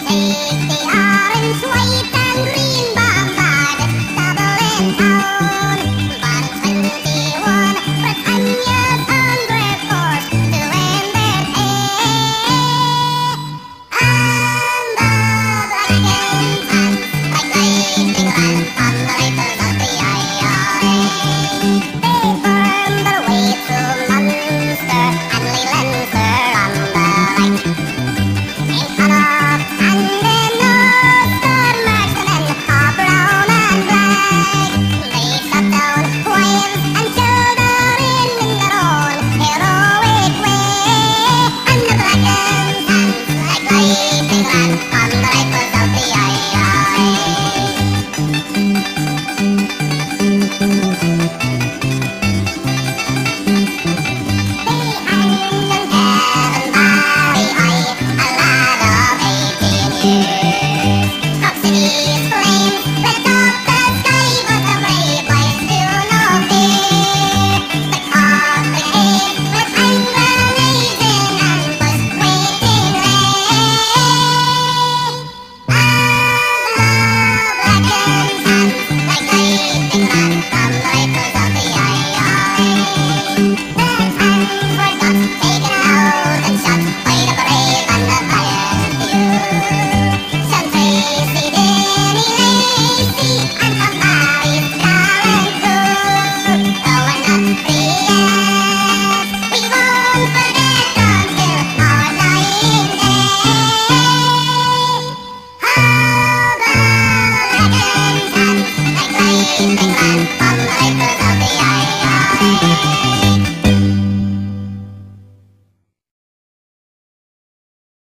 take the orange, white, and green bombard, double in town. But in 21, Britannia's under force to end their pay. And the dragons dance like raging rams on the rifles of the IRA. They burn their way through Munster and Leinster on the right. In Connaught and in Ulster, marksmen are brown and black. They shot down wives and children in their own heroic way. And the dragons dance like raging rams on the rifles of the IRA. They hanged on Kevin Barry High, a lad of 18 years.